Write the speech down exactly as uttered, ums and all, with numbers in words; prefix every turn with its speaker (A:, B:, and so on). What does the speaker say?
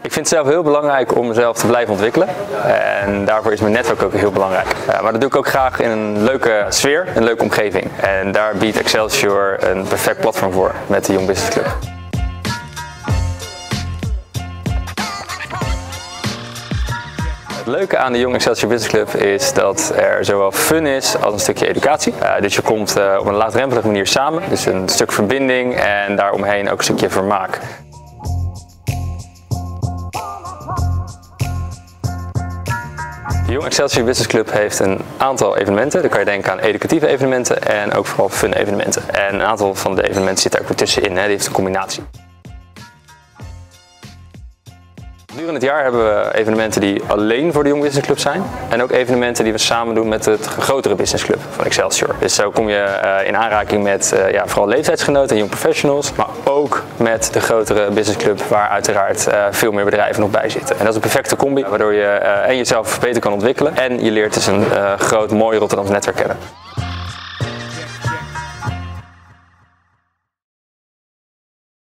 A: Ik vind het zelf heel belangrijk om mezelf te blijven ontwikkelen. En daarvoor is mijn netwerk ook heel belangrijk. Uh, maar dat doe ik ook graag in een leuke sfeer, een leuke omgeving. En daar biedt Excelsior een perfect platform voor met de Young Business Club. Het leuke aan de Young Excelsior Business Club is dat er zowel fun is als een stukje educatie. Uh, dus je komt uh, op een laagdrempelige manier samen, dus een stuk verbinding en daaromheen ook een stukje vermaak. De Young Excelsior Business Club heeft een aantal evenementen. Dan kan je denken aan educatieve evenementen en ook vooral fun evenementen. En een aantal van de evenementen zit er ook weer tussenin, hè. Die heeft een combinatie. Gedurende het jaar hebben we evenementen die alleen voor de Young Business Club zijn. En ook evenementen die we samen doen met het grotere Business Club van Excelsior. Dus zo kom je uh, in aanraking met uh, ja, vooral leeftijdsgenoten en young professionals. Maar ook met de grotere Business Club waar uiteraard uh, veel meer bedrijven nog bij zitten. En dat is een perfecte combi waardoor je uh, en jezelf beter kan ontwikkelen. En je leert dus een uh, groot mooi Rotterdams netwerk kennen.